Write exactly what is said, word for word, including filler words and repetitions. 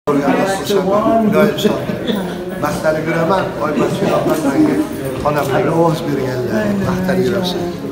Maqtanib yuraman, Oybachi opam menga xonamdagi ovoz berganlar, maqtanib yurasiz.